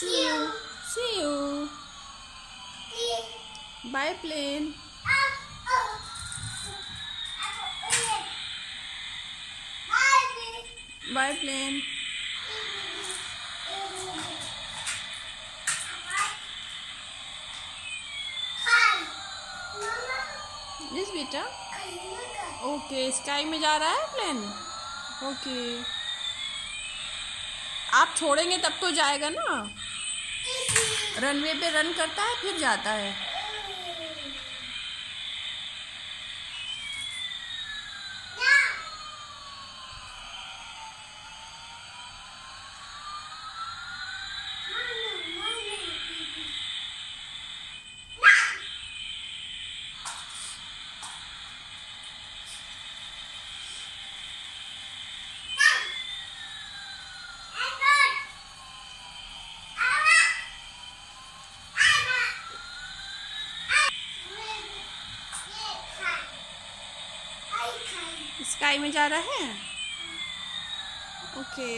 See you. See you. Bye, plane. Bye, plane. Yes, बेटा. Okay, sky में जा रहा है प्लेन. ओके. आप छोड़ेंगे तब तो जाएगा ना. रनवे पे रन करता है फिर जाता है. स्काई में जा रहा है. ओके.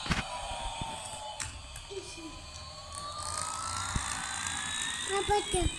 Apa